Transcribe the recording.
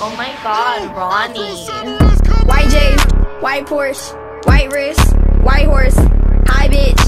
Oh my god, Ronnie. White J, white Porsche, white wrist, white horse, hi bitch.